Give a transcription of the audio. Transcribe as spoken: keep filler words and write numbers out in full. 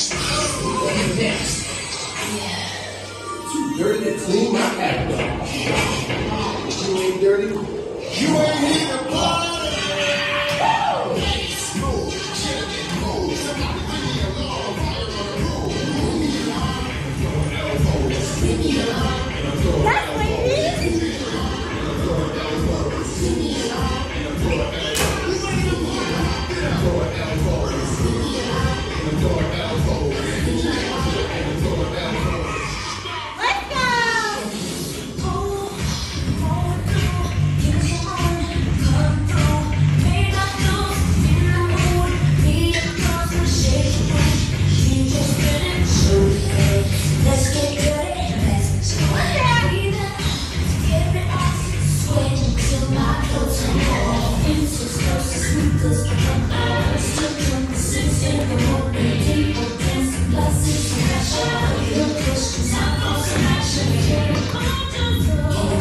Next. Too dirty to clean my act up. You ain't dirty. You ain't here to party. That's what it is. Let's get dirty. Let's go. Get it off. Sweat until my clothes are all into close sneakers. Still drunk at six in the morning. People dancing, glasses, and fashion. Your questions, I'm also action. Get